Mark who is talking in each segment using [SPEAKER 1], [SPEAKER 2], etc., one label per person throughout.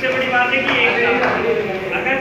[SPEAKER 1] सबसे बड़ी बात है कि एक अगर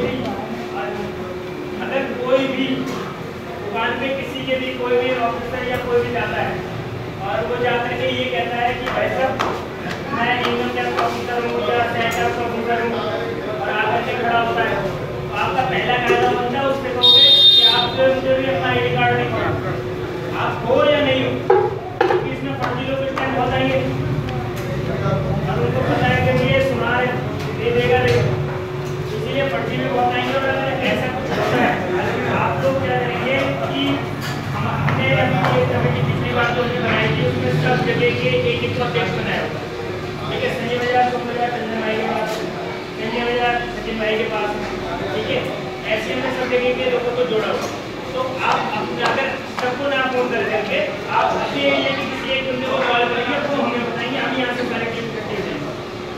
[SPEAKER 1] कोई भी दुकान पे किसी के भी कोई भी ऑफिसर या कोई भी जाता है और वो जाकर के ये कहता है कि भाई साहब मैं इनकम टैक्स ऑफिसर हूँ या सेंटर टैक्स ऑफिसर हूँ और आकर के खड़ा होता है, तो आपका पहला कायदा बनता है उससे कहोगे कि आप जो मुझे भी अपना ID कार्ड नहीं पड़ा, आप हो या नहीं हो, क्योंकि इसमें फर्जी लोग इस टाइम बहुत आएंगे और उनको पता है कि ये सुना रहे दे देगा लेगा, इसीलिए फर्जी भी बहुत आएंगे। और अगर ऐसा कुछ होता है आप लोग क्या करेंगे कि हमने ये कमेटी पिछली बार जो बनाई थी उसमें सब जगह के एक टेक्स्ट बनाया होगा, ठीक है, संजय बाजार सोम बाजार चंदन भाई के पास, संजय बाजार सचिन भाई के पास, ठीक है, ऐसे में सब जगह के लोगों को जोड़ा होगा। तो आप अगर सबको ना फोन कर करके आप अपने एरिया के किसी एक बंदे को कॉल करेंगे तो हमें बताएंगे, हम यहाँ से सारे टीम इकट्ठे हो जाएंगे।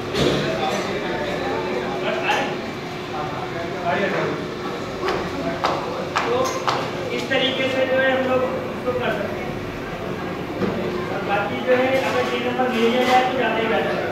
[SPEAKER 1] तो इस तरीके से जो है हम लोग इसको कर सकते हैं। और बाकी जो है अगर ये नंबर ले लिया जाए तो ज़्यादा ही बेहतर है।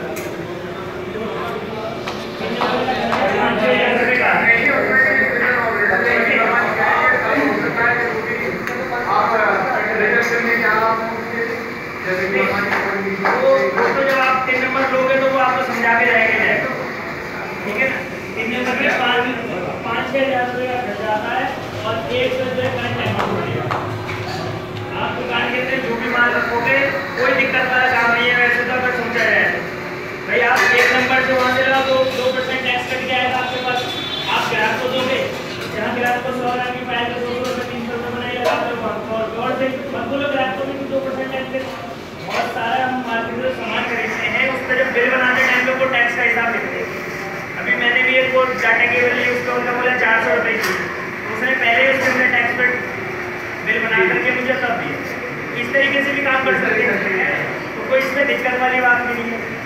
[SPEAKER 1] तो जब आप 3 नंबर लोगे तो वो आपको समझा के जाएंगे, ठीक है ना। 3 नंबर में 5-6 हज़ार रुपये का खर्चा आता है और 1 से जो है करंट अमाउंट पड़ेगा। आप दुकान के अंदर जो भी माल रखोगे कोई दिक्कत वाला काम नहीं है। वैसे तो अगर सोचा जाए भाई आप 1 नंबर से वहाँ से लगाओ तो 2% टैक्स कट जाएगा आपके पास, आप ग्राहक को दोगे, जहाँ ग्राहक को 100 ग्राम की पायल तो 200 से 300 रुपये बनाएगा और से बोलो ग्राहक को भी 2% टैक्स देगा। बहुत सारा हम मार्केट में सामान खरीदते हैं उस पर जब बिल बनाते टाइम पे वो टैक्स का हिसाब लिखते हैं। अभी मैंने भी एक वो डाटा केबल ली, उसका उनका बोला 400 रुपये की, उसने पहले उसके अंदर टैक्स पर बिल बना करके मुझे तब दिया। इस तरीके से भी काम कर सकते हैं, तो कोई इसमें दिक्कत वाली बात नहीं है।